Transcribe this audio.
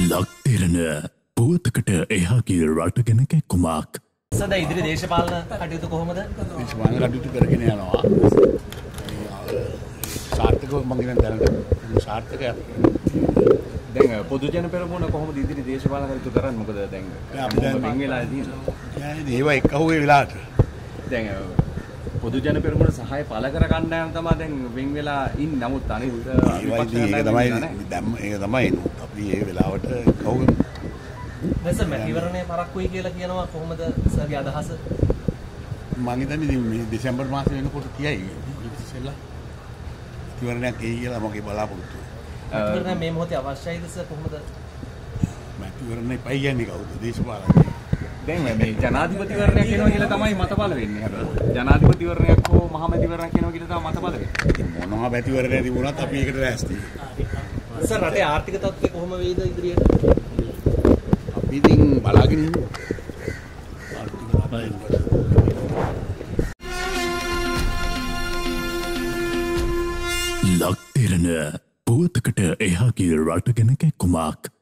ලක් දෙරන පුවතකට එහාගේ රට ගැන කැක්කුමක්. සද ඉදිරි දේශපාලන කටයුතු කොහොමද? දේශපාලන කටයුතු කරගෙන යනවා. සාර්ථකව මම දැනට සාර්ථකයක්. දැන් පොදු ජන පෙරමුණ කොහොමද ඉදිරි දේශපාලන කටයුතු කරන්නේ? මොකද දැන් අපි දැන් වෙන් වෙලා තියෙනවා. ඒවා එක්කහුවේ වෙලාවට. දැන් පොදු ජන පෙරමුණ සහාය පළ කර ගන්න තමයි දැන් වෙන් වෙලා ඉන්නේ. නමුත් අනිත් ඒක තමයි අපි ඒ වෙලාවට කවුරු දැස මැතිවරණය පරක්කුයි කියලා කියනවා. කොහොමද සර්ගේ අදහස? මම හිතන්නේ මේ දෙසැම්බර් මාසෙ වෙනකොට කියයි ඉතිසෙල්ලා මැතිවරණයක් එයි කියලා මගේ බලාපොරොත්තුව. මැතිවරණ මේ මොහොතේ අවශ්‍යයිද සර්? කොහොමද මැතිවරණේ පයි යන්නේ කවුද? දේශපාලනඥයෝ. දැන් මේ ජනාධිපතිවරණයක් එනවා කියලා තමයි මතපල වෙන්නේ. හැබැයි ජනාධිපතිවරණයක් හෝ මහමැතිවරණයක් එනවා කියලා තමයි මතපල වෙන්නේ. මොනවා මැතිවරණයක් තිබුණත් අපි ඒකට ලෑස්තියි. සර් රටේ ආර්ථික තත්ත්වය කොහොම වෙයිද ඉදිරියට? අපි ඉතින් බලාගෙන ඉන්නවා. ලක් දෙරන පුවතකට එහාගේ රට ගැන කැක්කුමක්.